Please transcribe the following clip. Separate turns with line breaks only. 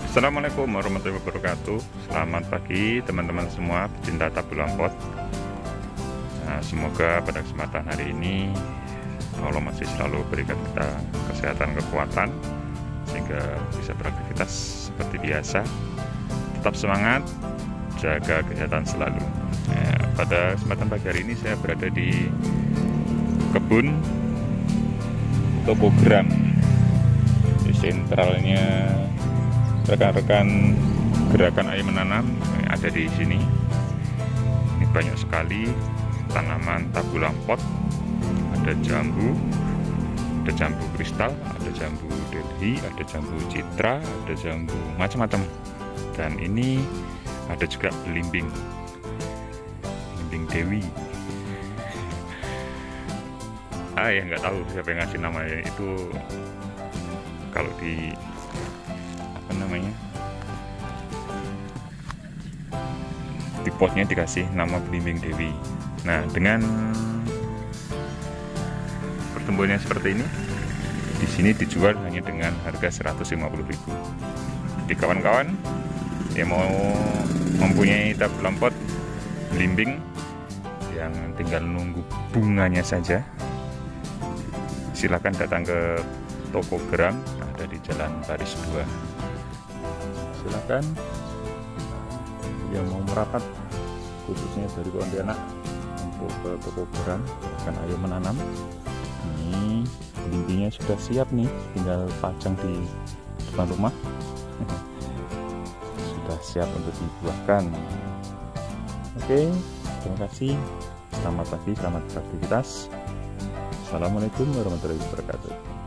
Assalamualaikum warahmatullahi wabarakatuh. Selamat pagi teman-teman semua pecinta tabu lampot. Semoga pada kesempatan hari ini Allah masih selalu berikan kita kesehatan, kekuatan, sehingga bisa beraktivitas seperti biasa. Tetap semangat, jaga kesehatan selalu. Pada kesempatan pagi hari ini saya berada di kebun topogram. Di sentralnya rekan-rekan gerakan ayo menanam ada di sini. Ini banyak sekali tanaman tabu lampot. Ada jambu kristal, ada jambu Delhi, ada jambu citra, ada jambu macam-macam. Dan ini ada juga belimbing dewi. Ya nggak tahu siapa yang ngasih namanya itu. Kalau di di potnya dikasih nama belimbing dewi. Nah, dengan pertumbuhannya seperti ini, di sini dijual hanya dengan harga 150.000. Jadi kawan-kawan yang mau mempunyai tabu lampot belimbing yang tinggal nunggu bunganya saja, silakan datang ke toko Gram, ada di Jalan Baris 2. Silakan yang mau merapat khususnya dari Pontianak untuk ke toko Gram, akan ayo menanam. Ini belimbingnya sudah siap nih, tinggal pajang di depan rumah. Sudah siap untuk dibuahkan. Oke, terima kasih. Selamat pagi, selamat beraktivitas. Assalamualaikum warahmatullahi wabarakatuh.